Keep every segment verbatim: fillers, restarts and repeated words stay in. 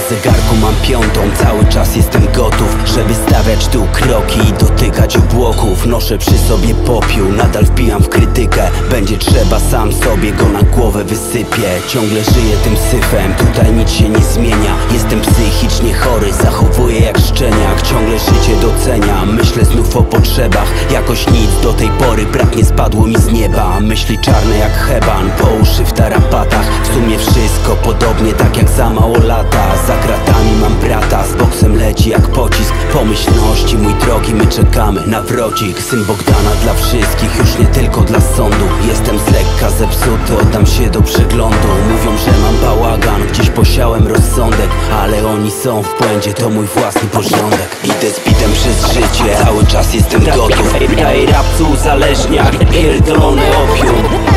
zegarku mam piątą, cały czas jestem gotów, żeby stawiać tu kroki i dotykać obłoków. Noszę przy sobie popiół, nadal wbijam w krytykę. Będzie trzeba, sam sobie go na głowę wysypię. Ciągle żyję tym syfem, tutaj nic się nie zmienia. Jestem psychicznie chory, zachowuję jak szczeniak. Ciągle życie doceniam, myślę znów o potrzebach. Jakoś nic do tej pory, brak nie spadło mi z nieba. Myśli czarne jak heban, po uszy w tarapatach. W sumie wszystko podobnie, tak jak za mało lata. Za kratami mam brata, z boksem leci jak pocisk. Pomyślności, mój drogi, my czekamy na wrocik. Syn Bogdana dla wszystkich, już nie tylko dla sądu. Jestem z lekka zepsuty, oddam się do przeglądu. Mówią, że mam bałagan, gdzieś posiałem rozsądek, ale oni są w błędzie, to mój własny porządek. Idę z bitem przez życie, cały czas jestem gotów. Daj rapcu uzależniak, pierdolony opium.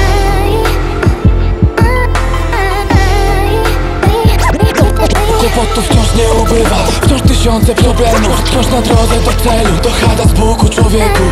Kłopotów wciąż nie ubywa, wciąż tysiące problemów. Wciąż na drodze do celu, to chada z Buku, człowieku.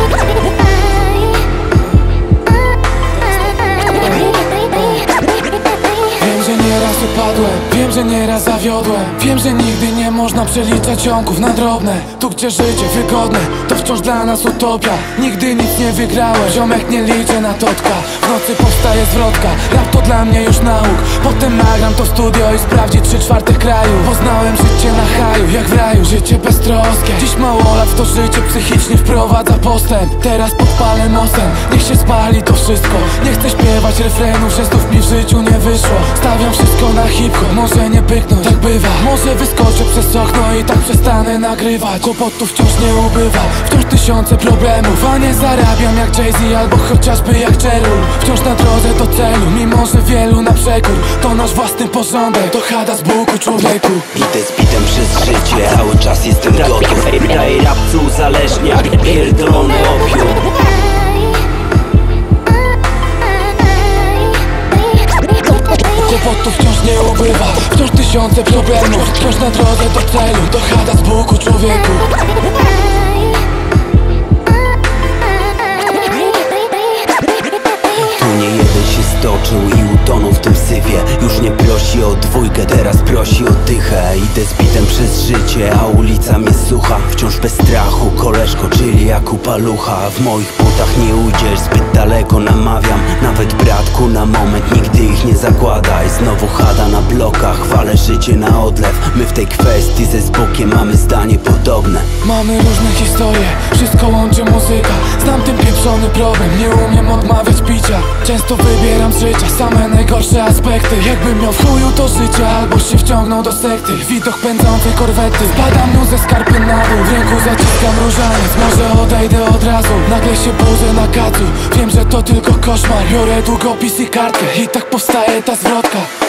Wiem, że nieraz upadłem, wiem, że nieraz zawiodłem. Wiem, że nigdy nie można przeliczać ciągów na drobne. Tu gdzie życie wygodne, to wciąż dla nas utopia. Nigdy nic nie wygrałem, ziomek nie liczę na totka. W nocy powstaje zwrotka, rap to dla mnie już nauk. Potem nagram to w studio i sprawdzi trzy czwarte kraju. Poznałem życie na haju, jak w raju, życie beztroskie. Dziś mało lat w to życie psychicznie wprowadza postęp. Teraz podpalę mostem, niech się spali to wszystko. Nie chcę śpiewać refrenów, że znów mi w życiu nie wyszło. Stawiam wszystko na hip-hop, może nie pyknąć, tak bywa. Może wyskoczę przez okno i tak przestanę nagrywać. Kłopotów wciąż nie ubywa, wciąż tysiące problemów. A nie zarabiam jak Jay-Z albo chociażby jak Cherul. Wciąż na drodze do celu, mimo że wielu na przekór. To nasz własny porządek, to chada z Buku, człowieku. Idę z bitem przez życie, cały czas jestem gotów. Daj rapcu uzależniak, pierdolony opium. Kłopotów wciąż nie ubywa, wciąż tysiące problemów. Wciąż na drodze do celu, to chada z Buku, człowieku. Tu nie jeden się stoczył i utonął w tym syfie. Już nie prosi o dwójkę, teraz prosi o dychę. Idę z bitem przez życie, a ulica mnie słucha. Wciąż bez strachu, koleżko, czyli jak u palucha. W moich butach nie ujdziesz, zbyt daleko namawiam. Nawet bratku, na moment nigdy ich nie zakładaj. Znowu chada na blokach, chwalę życie na odlew. My w tej kwestii ze Zbukiem mamy zdanie podobne. Mamy różne historie, wszystko łączy muzyka. Znam ten pieprzony problem, nie umiem odmawiać picia. Często wybieram z życia same najgorsze aspekty. Jakbym miał w chuju to życie, albo się wciągnął do sekty. Widok pędzącej korwety, spadam mu ze skarpy na dół. W ręku zaciskam różaniec, może odejdę od razu. Nagle się budzę na kacu, wiem, że to tylko koszmar. Biorę długopis i kartkę i tak powstaje ta zwrotka.